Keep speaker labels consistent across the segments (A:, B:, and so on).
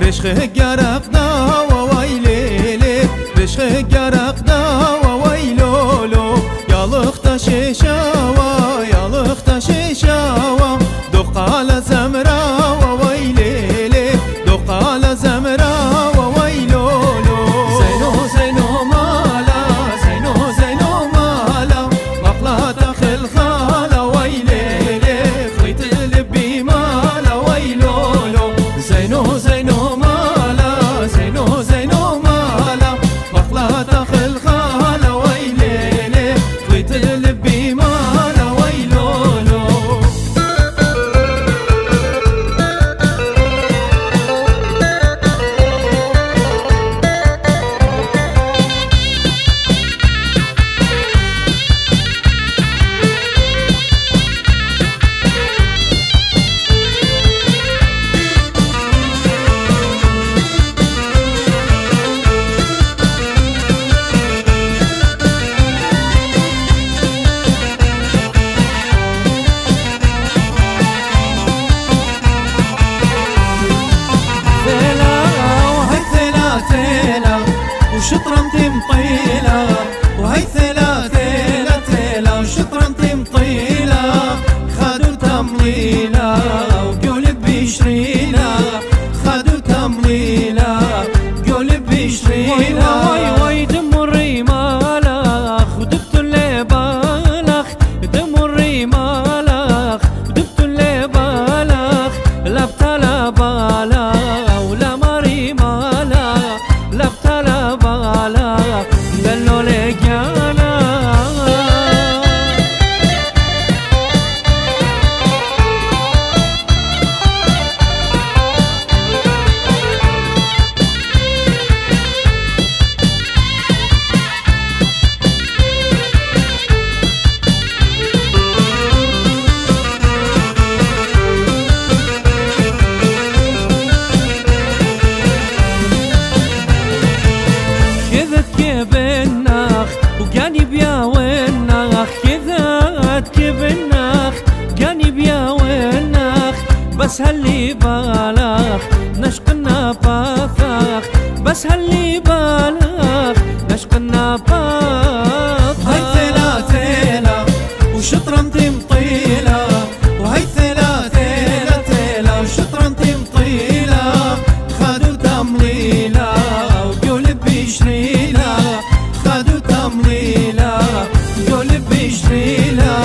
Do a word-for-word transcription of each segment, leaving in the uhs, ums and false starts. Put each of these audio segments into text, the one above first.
A: رشخه گرقنا و ویلیلی رشخه گرقنا و ویلولو یالق تا شیشاوا یالق تا شیشاوا دقال زمرا و ویلیلی دقال زمرا و ویلولو زینو زینو مالا زینو زینو مالا مقلات خلخالا ویلیلی خیط لبی مالا ویلولو زینو زینو مالا زینو زینو مالا مقلات خلخالا ویلیلی خیط لبی مالا ویلولو وشطرة مطيلة وهي ثلا ثلا ثلا وشطرة مطيلة خدوا تمليلة وقلب بيشريلة خدوا تمليلة قلب بيشريلة وي وي دم الرمالخ ودبت اللي بالخ دم الرمالخ ودبت اللي بالخ لا بتلا بالا ولا مري مالا لا بتلا بالا بلو لقانا كبناخ وقاني بيا وناخ كذا كبناخ قاني بيا وناخ بس هاللي بالخ نشقنا باثاخ بس هاللي بالخ نشقنا باثاخ هاي ثلا ثلا وشطرة مطيلة وهاي ثلا ثلا ثلا وشطرة مطيلة خدوا تمليلة وقلب بيشريلة خدوا تمليلة قلب بيشريلة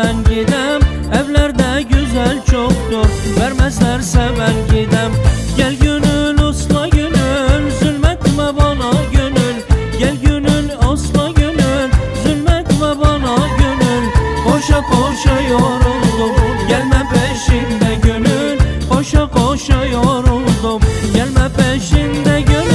A: ben gidem. Evlerde güzel çoktur, vermezlerse ben gidem. Gel gönül usla gönül, zulmetme bana gönül. Gel gönül usla gönül, zulmetme bana gönül. Koşa koşa yoruldum, gelme peşinde gönül. Koşa koşa yoruldum, gelme peşinde gönül.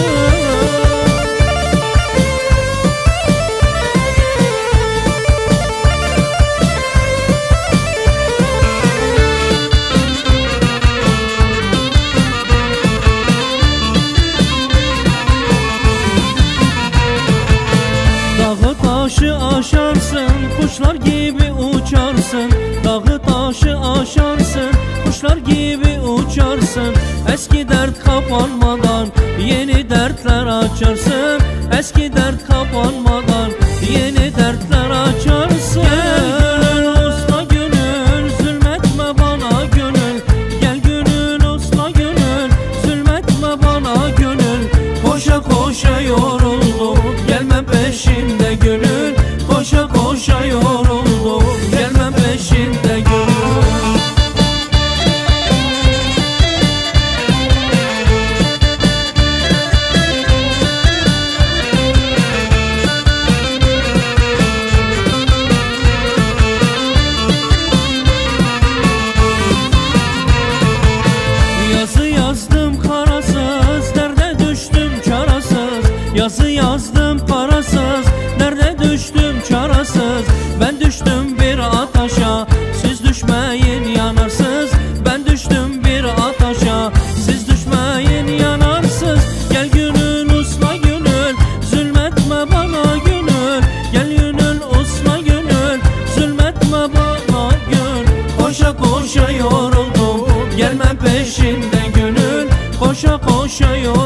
A: Dağı taşı aşarsın, kuşlar gibi uçarsın. Dağı taşı aşarsın, kuşlar gibi uçarsın. Eski dert kapanmadan yeni dertler açarsın. Eski dert kapanmadan yeni dertler açarsın. Gel gönül usla gönül, zulmetme bana gönül. Gel gönül usla gönül, zulmetme bana gönül. Koşa koşa yoruldum, gelme peşinde gönül. Koşa koşa yoruldum, gelme peşinde gönül. Yazı yazdım karasız, derde düştüm çarasız. Yazı yazdım parasız, derde düştüm çarasız. Ben düştüm bir ataşa, siz düşmeyin yanarsız. Ben düştüm bir ataşa, siz düşmeyin yanarsız. Gel gönül usla gönül, zulmetme bana gönül. Gel gönül usla gönül, zulmetme bana gönül. Koşa koşa yoruldum, gelme peşinde gönül. Koşa koşa yoruldum,